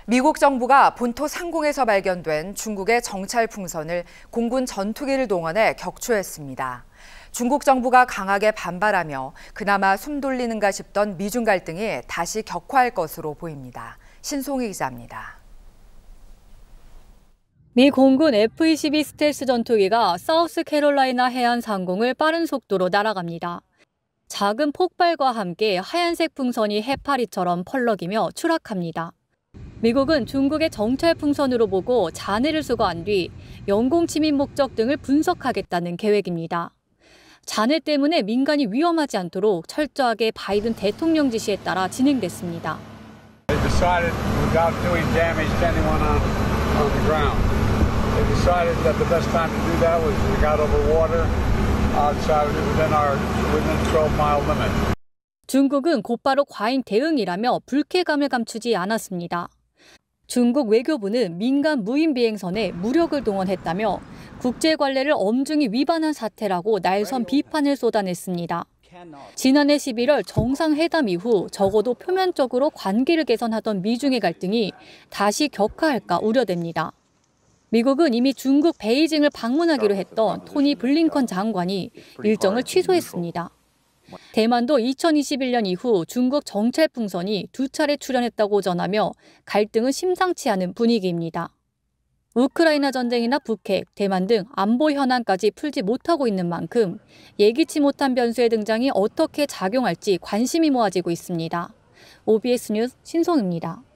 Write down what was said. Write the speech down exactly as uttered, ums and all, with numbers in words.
미국 정부가 본토 상공에서 발견된 중국의 정찰 풍선을 공군 전투기를 동원해 격추했습니다. 중국 정부가 강하게 반발하며 그나마 숨 돌리는가 싶던 미중 갈등이 다시 격화할 것으로 보입니다. 신송희 기자입니다. 미 공군 에프 이십이 스텔스 전투기가 사우스캐롤라이나 해안 상공을 빠른 속도로 날아갑니다. 작은 폭발과 함께 하얀색 풍선이 해파리처럼 펄럭이며 추락합니다. 미국은 중국의 정찰 풍선으로 보고 잔해를 수거한 뒤 영공 침입 목적 등을 분석하겠다는 계획입니다. 잔해 때문에 민간이 위험하지 않도록 철저하게 바이든 대통령 지시에 따라 진행됐습니다. They decided without doing damage to anyone on, on the ground. They decided that the best time to do that was we got over water outside within our within twelve mile limit. 중국은 곧바로 과잉 대응이라며 불쾌감을 감추지 않았습니다. 중국 외교부는 민간 무인 비행선에 무력을 동원했다며 국제 관례를 엄중히 위반한 사태라고 날선 비판을 쏟아냈습니다. 지난해 십일월 정상회담 이후 적어도 표면적으로 관계를 개선하던 미중의 갈등이 다시 격화할까 우려됩니다. 미국은 이미 중국 베이징을 방문하기로 했던 토니 블링컨 장관이 일정을 취소했습니다. 대만도 이천이십일 년 이후 중국 정찰 풍선이 두 차례 출현했다고 전하며 갈등은 심상치 않은 분위기입니다. 우크라이나 전쟁이나 북핵, 대만 등 안보 현안까지 풀지 못하고 있는 만큼 예기치 못한 변수의 등장이 어떻게 작용할지 관심이 모아지고 있습니다. 오비에스 뉴스 신송입니다.